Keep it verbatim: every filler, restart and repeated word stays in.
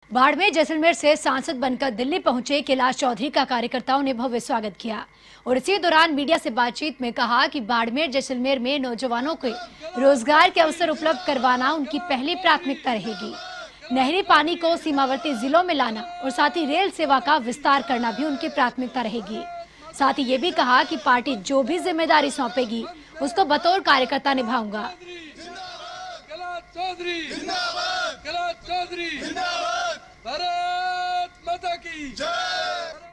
बाड़मेर जैसलमेर से सांसद बनकर दिल्ली पहुंचे कैलाश चौधरी का कार्यकर्ताओं ने भव्य स्वागत किया और इसी दौरान मीडिया से बातचीत में कहा कि बाड़मेर जैसलमेर में नौजवानों के रोजगार के अवसर उपलब्ध करवाना उनकी पहली प्राथमिकता रहेगी। नहरी पानी को सीमावर्ती जिलों में लाना और साथ ही रेल सेवा का विस्तार करना भी उनकी प्राथमिकता रहेगी। साथ ही ये भी कहा कि पार्टी जो भी जिम्मेदारी सौंपेगी उसको बतौर कार्यकर्ता निभाऊंगा। चौधरी जिंदाबाद, कैलाश चौधरी जिंदाबाद, भारत माता की जय।